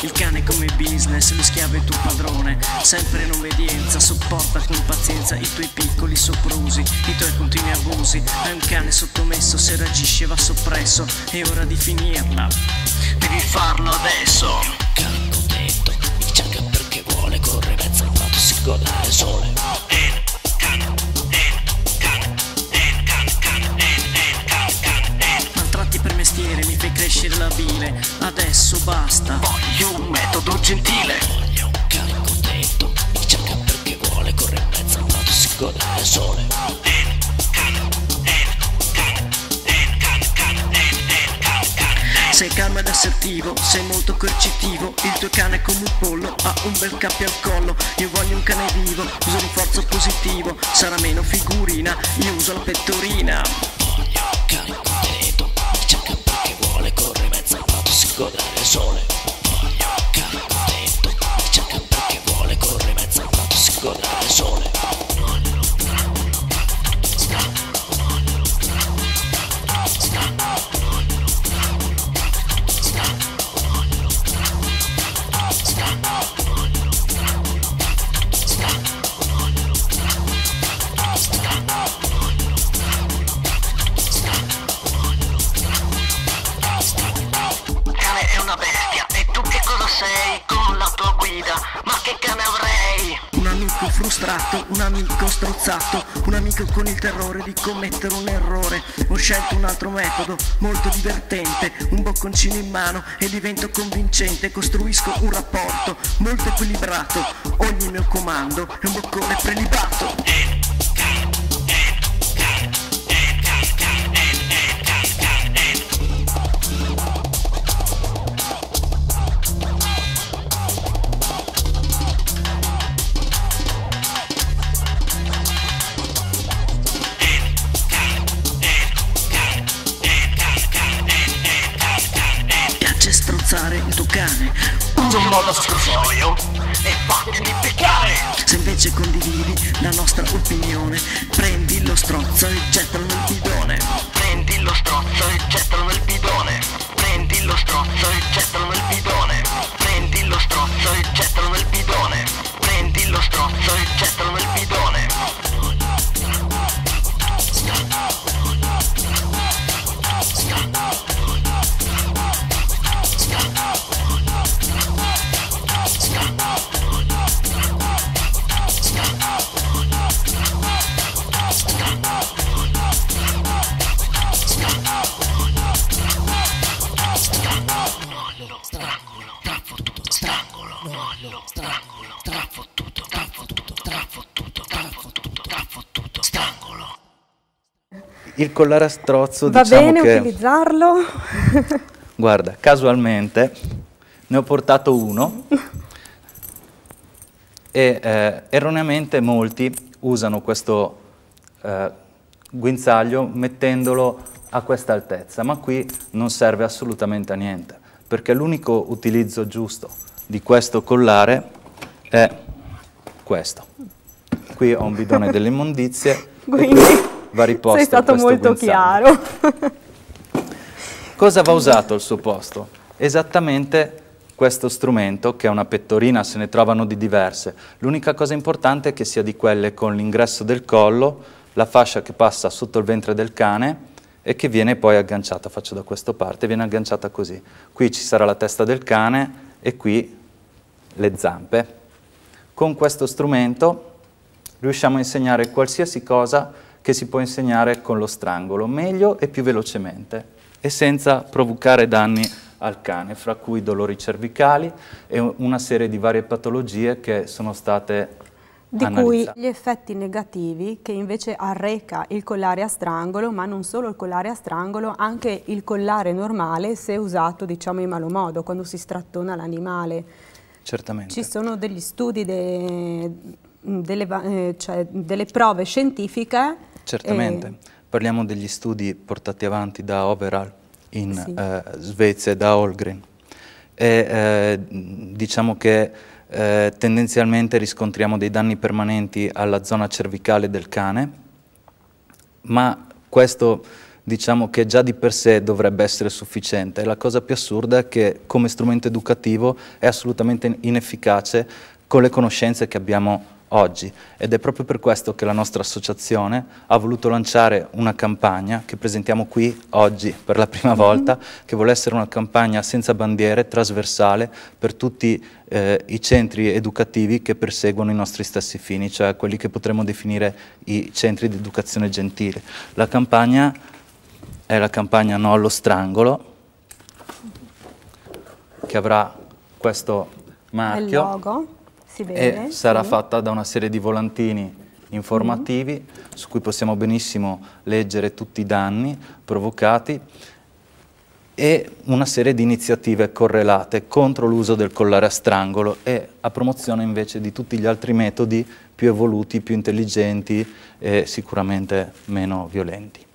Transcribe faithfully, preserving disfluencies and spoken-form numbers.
Il cane come business, lo schiavo è tuo padrone, sempre in obbedienza, sopporta con pazienza i tuoi piccoli soprusi, i tuoi continui abusi. È un cane sottomesso, se reagisce va soppresso, è ora di finirla, devi farlo adesso. Cane contento, dice anche perché vuole, corre in mezzo al prato, si gode del sole. Maltratti per mestiere, mi fai crescere la bile, adesso basta, voglio un metodo gentile. Voglio un cane contento, dice anche perché vuole, corre in mezzo al prato, si gode del sole. Sei calmo ed assertivo, sei molto coercitivo, il tuo cane come un pollo ha un bel cappio al collo. Io voglio un cane vivo, uso rinforzo positivo, sarà meno figurina, io uso la pettorina. Voglio un cane contento, dice anche perché vuole, corre in mezzo al prato, si gode del sole. Voglio un cane contento, dice anche perché vuole, corre in mezzo al prato, si gode del sole. Sei con la tua guida, ma che cane avrei? Un amico frustrato, un amico strozzato, un amico con il terrore di commettere un errore. Ho scelto un altro metodo, molto divertente, un bocconcino in mano e divento convincente. Costruisco un rapporto molto equilibrato, ogni mio comando è un boccone prelibato. Strozzare il tuo cane, usa un modo scrofoio e fatti di peccare. Se invece condividi la nostra opinione, prendi lo strozzo e gettalo nel bidone. Prendi lo strozzo e gettalo nel bidone. Prendi lo strozzo e gettalo nel bidone. Prendi lo strozzo e gettalo nel bidone. Prendi lo strozzo e gettalo nel bidone. Il collare a strozzo, va diciamo bene che, utilizzarlo? guarda, casualmente ne ho portato uno e eh, erroneamente molti usano questo eh, guinzaglio mettendolo a questa altezza, ma qui non serve assolutamente a niente, perché l'unico utilizzo giusto di questo collare è questo. Qui ho un bidone delle immondizie. Quindi va riposto sei stato molto guinzaglio. chiaro. Cosa va usato al suo posto? Esattamente questo strumento, che è una pettorina, se ne trovano di diverse. L'unica cosa importante è che sia di quelle con l'ingresso del collo, la fascia che passa sotto il ventre del cane e che viene poi agganciata, faccio da questa parte, viene agganciata così. Qui ci sarà la testa del cane e qui le zampe. Con questo strumento riusciamo a insegnare qualsiasi cosa che si può insegnare con lo strangolo, meglio e più velocemente, e senza provocare danni al cane, fra cui dolori cervicali e una serie di varie patologie che sono state di analizzate. Cui gli effetti negativi che invece arreca il collare a strangolo, ma non solo il collare a strangolo, anche il collare normale se usato, diciamo, in malo modo, quando si strattona l'animale. Certamente. Ci sono degli studi, de, delle, eh, cioè delle prove scientifiche. Certamente. Eh, Parliamo degli studi portati avanti da Overall in sì. eh, Svezia e da Holmgren. E, eh, diciamo che eh, tendenzialmente riscontriamo dei danni permanenti alla zona cervicale del cane, ma questo diciamo che già di per sé dovrebbe essere sufficiente. La cosa più assurda è che come strumento educativo è assolutamente inefficace con le conoscenze che abbiamo oggi, ed è proprio per questo che la nostra associazione ha voluto lanciare una campagna che presentiamo qui oggi per la prima volta, mm-hmm. che vuole essere una campagna senza bandiere, trasversale per tutti eh, i centri educativi che perseguono i nostri stessi fini, cioè quelli che potremmo definire i centri di educazione gentile. La campagna è la campagna No allo strangolo, che avrà questo marchio. Il logo. Si vede, e sarà sì. fatta da una serie di volantini informativi mm-hmm. su cui possiamo benissimo leggere tutti i danni provocati e una serie di iniziative correlate contro l'uso del collare a strangolo e a promozione invece di tutti gli altri metodi più evoluti, più intelligenti e sicuramente meno violenti.